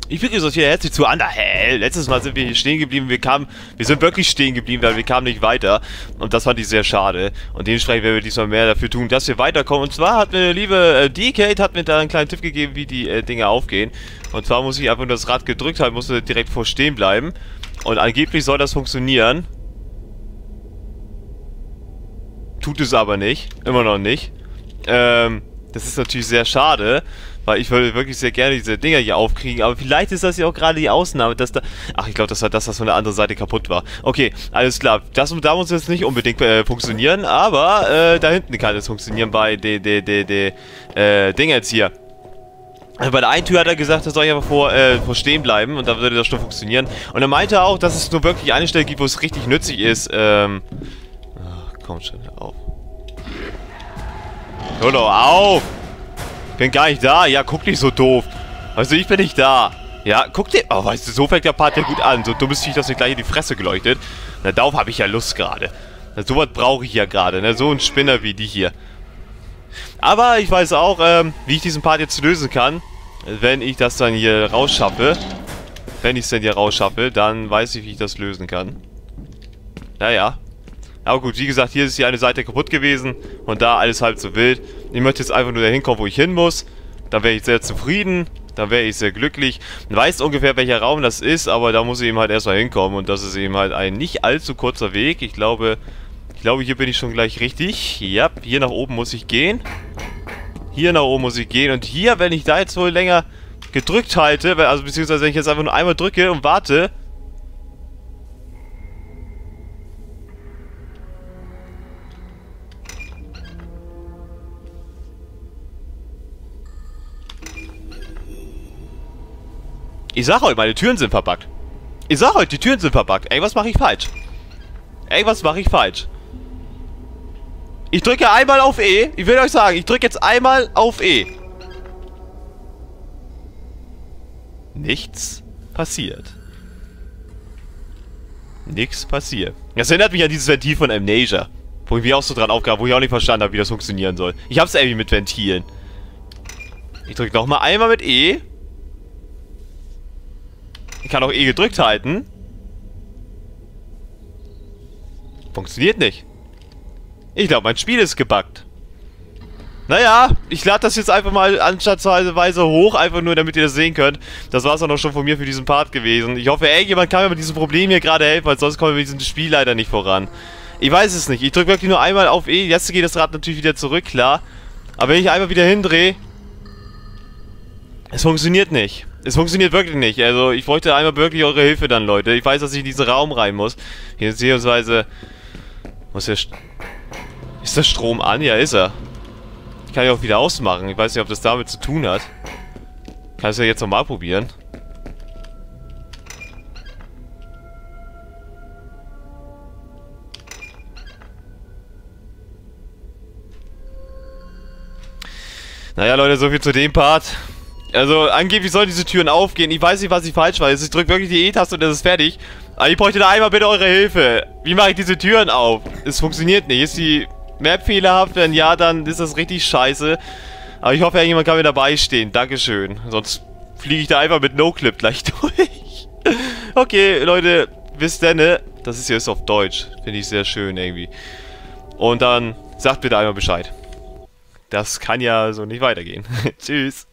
Ich begrüße euch hier herzlich zu Under Hell. Letztes Mal sind wir hier stehen geblieben. Wir sind wirklich stehen geblieben, weil wir kamen nicht weiter. Und das fand ich sehr schade. Und dementsprechend werden wir diesmal mehr dafür tun, dass wir weiterkommen. Und zwar hat mir liebe Decade hat mir da einen kleinen Tipp gegeben, wie die Dinge aufgehen. Und zwar muss ich einfach nur das Rad gedrückt halten, musste direkt vor stehen bleiben. Und angeblich soll das funktionieren. Tut es aber nicht. Immer noch nicht. Das ist natürlich sehr schade. Weil ich würde wirklich sehr gerne diese Dinger hier aufkriegen. Aber vielleicht ist das ja auch gerade die Ausnahme, dass da... Ach, ich glaube, das war das, was von der anderen Seite kaputt war. Okay, alles klar. Da muss jetzt nicht unbedingt funktionieren. Aber da hinten kann es funktionieren bei Ding jetzt hier. Bei der einen Tür hat er gesagt, da soll ich einfach vor stehen bleiben. Und dann würde das schon funktionieren. Und er meinte auch, dass es nur wirklich eine Stelle gibt, wo es richtig nützlich ist. Ach, komm schon, hör auf. Hör doch auf! Bin gar nicht da. Ja, guck nicht so doof. Also ich bin nicht da. Ja, guck dir... Oh, weißt du, so fängt der Part ja gut an. So dummes Viech, dass mir gleich in die Fresse geleuchtet. Na, darauf habe ich ja Lust gerade. Na, sowas brauche ich ja gerade. Ne? So ein Spinner wie die hier. Aber ich weiß auch, wie ich diesen Part jetzt lösen kann. Wenn ich das dann hier rausschaffe. Wenn ich es denn hier rausschaffe, dann weiß ich, wie ich das lösen kann. Naja. Aber gut, wie gesagt, hier ist hier eine Seite kaputt gewesen. Und da alles halb so wild. Ich möchte jetzt einfach nur dahin kommen, wo ich hin muss. Dann wäre ich sehr zufrieden. Dann wäre ich sehr glücklich. Man weiß ungefähr, welcher Raum das ist. Aber da muss ich eben halt erstmal hinkommen. Und das ist eben halt ein nicht allzu kurzer Weg. Ich glaube, hier bin ich schon gleich richtig. Ja, hier nach oben muss ich gehen. Hier nach oben muss ich gehen. Und hier, wenn ich da jetzt wohl länger gedrückt halte, also beziehungsweise wenn ich jetzt einfach nur einmal drücke und warte... Ich sag euch, meine Türen sind verbuggt. Ich sag euch, die Türen sind verbuggt. Ey, was mache ich falsch? Ey, was mache ich falsch? Ich drücke einmal auf E. Ich will euch sagen, ich drücke jetzt einmal auf E. Nichts passiert. Nichts passiert. Das erinnert mich an dieses Ventil von Amnesia. Wo ich mich auch so dran aufgab, wo ich auch nicht verstanden habe, wie das funktionieren soll. Ich hab's irgendwie mit Ventilen. Ich drücke nochmal einmal mit E. Ich kann auch E gedrückt halten. Funktioniert nicht. Ich glaube, mein Spiel ist gebuggt. Naja, ich lade das jetzt einfach mal anstandsweise hoch, einfach nur, damit ihr das sehen könnt. Das war es dann auch schon von mir für diesen Part gewesen. Ich hoffe, jemand kann mir mit diesem Problem hier gerade helfen, weil sonst kommen wir mit diesem Spiel leider nicht voran. Ich weiß es nicht. Ich drücke wirklich nur einmal auf E. Jetzt geht das Rad natürlich wieder zurück, klar. Aber wenn ich einmal wieder hindrehe... Es funktioniert nicht. Es funktioniert wirklich nicht. Also, ich bräuchte einmal wirklich eure Hilfe dann, Leute. Ich weiß, dass ich in diesen Raum rein muss. Hier, beziehungsweise... Muss der... Ist der Strom an? Ja, ist er. Ich kann ihn auch wieder ausmachen. Ich weiß nicht, ob das damit zu tun hat. Kann ich es ja jetzt nochmal probieren. Naja, Leute, so viel zu dem Part. Also, angeblich sollen diese Türen aufgehen. Ich weiß nicht, was ich falsch weiß. Ich drücke wirklich die E-Taste und das ist fertig. Aber ich bräuchte da einmal bitte eure Hilfe. Wie mache ich diese Türen auf? Es funktioniert nicht. Ist die Map fehlerhaft? Wenn ja, dann ist das richtig scheiße. Aber ich hoffe, irgendjemand kann mir dabei stehen. Dankeschön. Sonst fliege ich da einfach mit No-Clip gleich durch. Okay, Leute. Bis denne. Das ist jetzt auf Deutsch. Finde ich sehr schön irgendwie. Und dann sagt bitte einmal Bescheid. Das kann ja so nicht weitergehen. Tschüss.